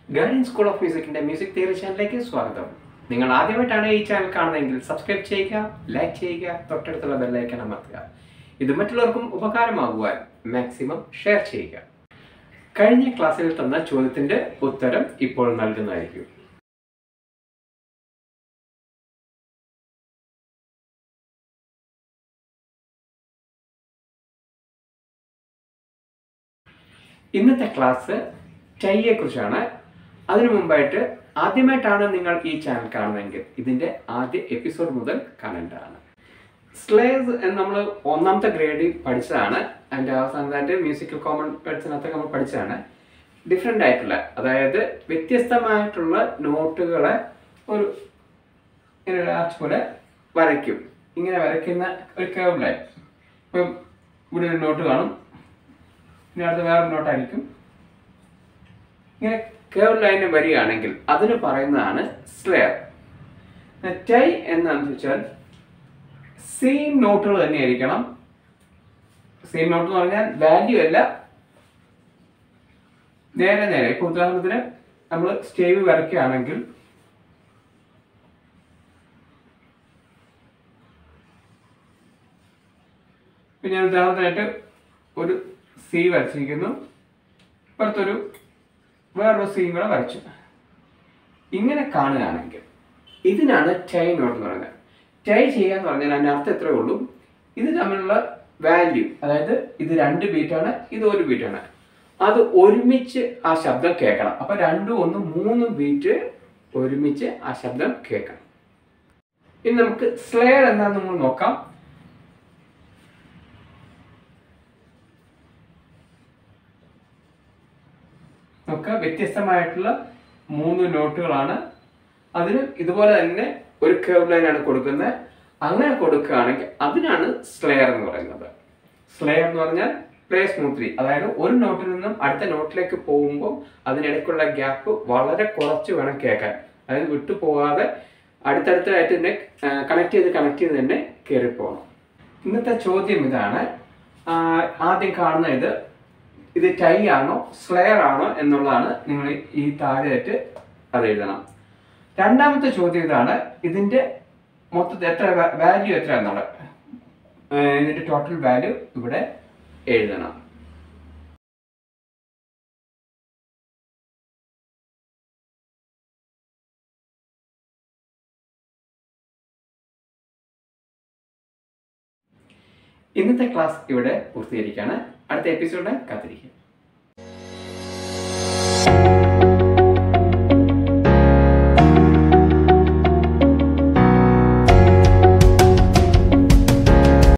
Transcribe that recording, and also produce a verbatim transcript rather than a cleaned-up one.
Guardian school of മ്യൂസിക്കിന്റെ music theory ചാനലിലേക്ക് സ്വാഗതം. നിങ്ങൾ ആദ്യമായിട്ടാണ് ഈ ചാനൽ കാണുന്നതെങ്കിൽ സബ്സ്ക്രൈബ് ചെയ്യുക, ലൈക്ക് ചെയ്യുക, തൊട്ടടുത്തുള്ള ബെല്ലൈക്കൺ അമർത്തുക. ഇത് മറ്റുള്ളവർക്കും ഉപകാരമാകുവാൻ മാക്സിമം ഷെയർ ചെയ്യുക. കഴിഞ്ഞ ക്ലാസ്സിൽ തന്ന ചോദ്യത്തിന്റെ ഉത്തരം ഇപ്പോൾ നൽകുന്നതായിരിക്കും. ഇന്നത്തെ ക്ലാസ് ടൈയെ കുറിച്ചാണ്. അതിനു മുമ്പായിട്ട് ആദ്യമായിട്ടാണ് നിങ്ങൾ ഈ ചാനൽ കാണുന്നതെങ്കിൽ ഇതിൻ്റെ ആദ്യ എപ്പിസോഡ് മുതൽ കാണേണ്ടതാണ്. സ്ലേസ് എന്ന് നമ്മൾ ഒന്നാമത്തെ ഗ്രേഡിൽ പഠിച്ചതാണ്. അതിൻ്റെ അവസാനത്തായിട്ട് മ്യൂസിക്കൽ കോമ്പറ്റീഷനകത്തൊക്കെ നമ്മൾ പഠിച്ചതാണ്. ഡിഫറെൻ്റ് ആയിട്ടുള്ള, അതായത് വ്യത്യസ്തമായിട്ടുള്ള നോട്ടുകളെ ഒരു ഇങ്ങനെ ആർച്ച് പോലെ വരയ്ക്കും. ഇങ്ങനെ വരയ്ക്കുന്ന ഒരു കേർവ് ലൈൻ. ഇപ്പം ഇവിടെ ഒരു നോട്ട് കാണും, പിന്നെ അടുത്ത് വേറൊരു നോട്ടായിരിക്കും. ഇങ്ങനെ കേർവ് ലൈന് വരികയാണെങ്കിൽ അതിന് പറയുന്നതാണ് സ്ലെയർ. ടൈ എന്താണെന്ന് വെച്ചാൽ സെയിം നോട്ടുകൾ തന്നെയായിരിക്കണം. സെയിം നോട്ട് എന്ന് പറഞ്ഞാൽ വാല്യൂ അല്ല, നേരെ നേരെ. ഇപ്പോൾ ഉദാഹരണത്തിന് നമ്മൾ സ്റ്റേവ് വരയ്ക്കുകയാണെങ്കിൽ ഇപ്പം ഞാൻ ഉദാഹരണത്തിനായിട്ട് ഒരു സി വരച്ചിരിക്കുന്നു, ഇപ്പുറത്തൊരു വേറൊരു സീൻ കൂടെ വരച്ചു. ഇങ്ങനെ കാണുകയാണെങ്കിൽ ഇതിനാണ് ടൈ നോട്ട് എന്ന് പറയുന്നത്. ടൈ ചെയ്യാന്ന് പറഞ്ഞാൽ അതിൻ്റെ അർത്ഥം എത്രയേ ഉള്ളൂ, ഇത് തമ്മിലുള്ള വാല്യൂ, അതായത് ഇത് രണ്ട് ബീറ്റാണ്, ഇത് ഒരു ബീറ്റാണ്, അത് ഒരുമിച്ച് ആ ശബ്ദം കേൾക്കണം. അപ്പം രണ്ടും ഒന്ന് മൂന്ന് ബീറ്റ് ഒരുമിച്ച് ആ ശബ്ദം കേൾക്കണം. ഇനി നമുക്ക് സ്ലെയർ എന്താണെന്ന് നമ്മൾ നോക്കാം. നമുക്ക് വ്യത്യസ്തമായിട്ടുള്ള മൂന്ന് നോട്ടുകളാണ്. അതിന് ഇതുപോലെ തന്നെ ഒരു കേർവ് ലൈനാണ് കൊടുക്കുന്നത്. അങ്ങനെ കൊടുക്കുകയാണെങ്കിൽ അതിനാണ് സ്ലെയർ എന്ന് പറയുന്നത്. സ്ലെയർ എന്ന് പറഞ്ഞാൽ പ്ലേ സ്മൂത്ത്ലി, അതായത് ഒരു നോട്ടിൽ നിന്നും അടുത്ത നോട്ടിലേക്ക് പോകുമ്പോൾ അതിനിടയ്ക്കുള്ള ഗ്യാപ്പ് വളരെ കുറച്ച് വേണം കേൾക്കാൻ. അതായത് വിട്ടു പോകാതെ അടുത്തടുത്തായിട്ട് തന്നെ കണക്ട് ചെയ്ത് കണക്ട് ചെയ്ത് തന്നെ കയറിപ്പോകണം. ഇന്നത്തെ ചോദ്യം ഇതാണ്. ആദ്യം കാണുന്ന ഇത് ഇത് ടൈ ആണോ സ്ലെയർ ആണോ എന്നുള്ളതാണ്. നിങ്ങൾ ഈ താഴെയായിട്ട് അത് എഴുതണം. രണ്ടാമത്തെ ചോദ്യം ഇതാണ്, ഇതിൻ്റെ മൊത്തത്തിൽ എത്ര വാല്യൂ എത്ര എന്നുള്ളത്, ഇതിൻ്റെ ടോട്ടൽ വാല്യൂ ഇവിടെ എഴുതണം. ഇന്നത്തെ ക്ലാസ് ഇവിടെ പൂർത്തീകരിക്കുകയാണ്. അടുത്ത എപ്പിസോഡ് കാത്തിരിക്കുക.